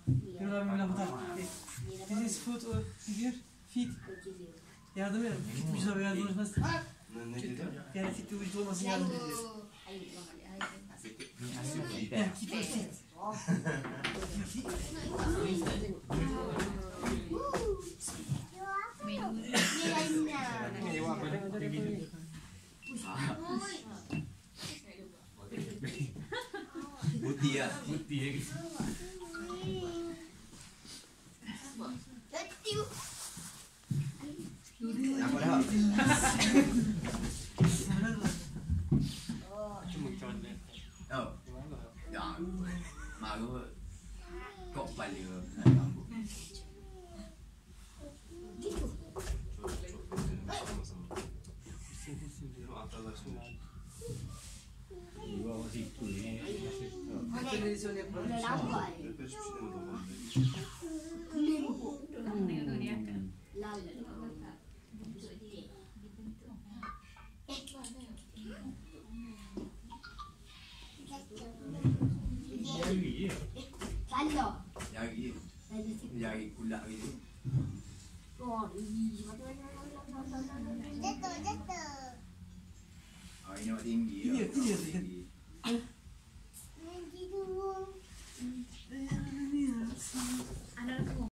Kırılan bir lafı da. This is food figure. Feet. Yardım edin. Fit vücuda yardım olması. Ne dedi? Yani fit vücut olmasın yardım edilir. Fit. Putih ya. Apa dah? Oh. Ya. Malu kok balik rambut. Jari kulak gitu. Jatuh. Oh, ini tinggi. Iya.